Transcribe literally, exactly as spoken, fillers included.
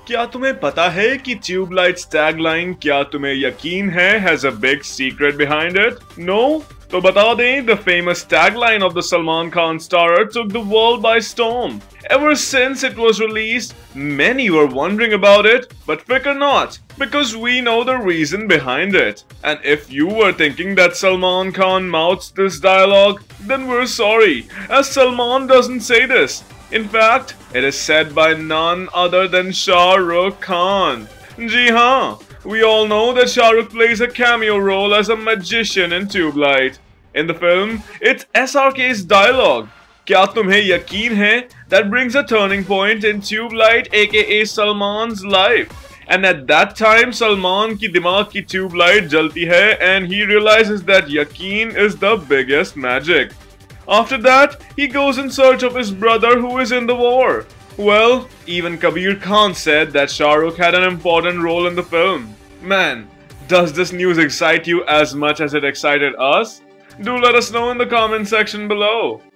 क्या तुम्हें पता है कि ट्यूबलाइट्स टैगलाइन क्या तुम्हें यकीन है has a big secret behind it? No? तो बता दें, the famous tagline of the Salman Khan starrer took the world by storm. Ever since it was released, many were wondering about it, but fear not, because we know the reason behind it. And if you were thinking that Salman Khan mouths this dialogue, then we're sorry, as Salman doesn't say this. In fact, it is said by none other than Shah Rukh Khan. Ji haan, we all know that Shah Rukh plays a cameo role as a magician in Tubelight. In the film, it's S R K's dialogue. क्या तुम्हें यकीन है that brings a turning point in Tubelight aka Salman's life. And at that time, Salman की दिमाग की tubelight जलती है and he realizes that यकीन is the biggest magic. After that, he goes in search of his brother who is in the war. Well, even Kabir Khan said that Shah Rukh had an important role in the film. Man, does this news excite you as much as it excited us? Do let us know in the comment section below.